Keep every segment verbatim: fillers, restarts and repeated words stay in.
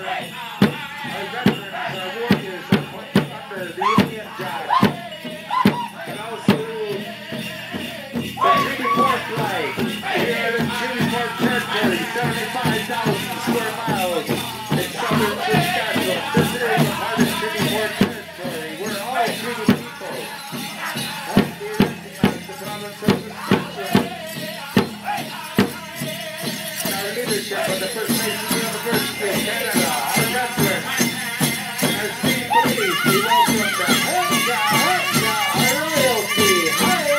our veterans, our warriors are putting under the Indian Jack. And also the Shreveport flag here in Shreveport Territory, seventy-five thousand square miles in southern Saskatchewan. This is a part of Shreveport Territory. We're all Shreveport people. Must be recognized the province of Saskatchewan. And our leadership of the First Nations University of Canada, our veterans, and our state police, we welcome them. Hurrah, hurrah, our royalty, hurrah!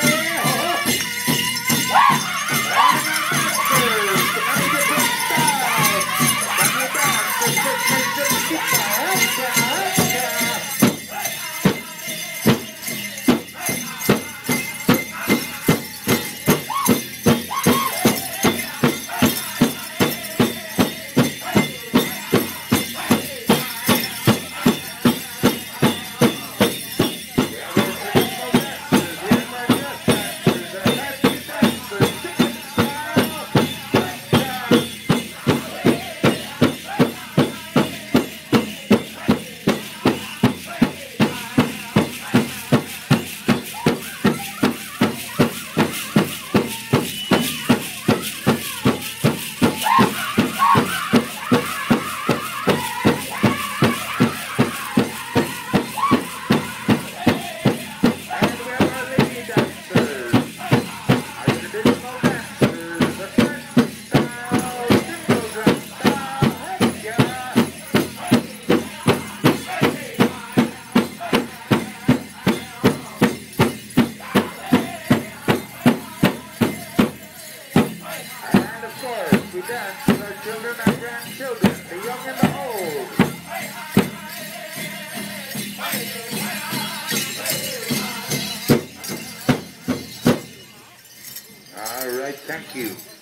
We dance with our children and grandchildren, the young and the old. All right, thank you.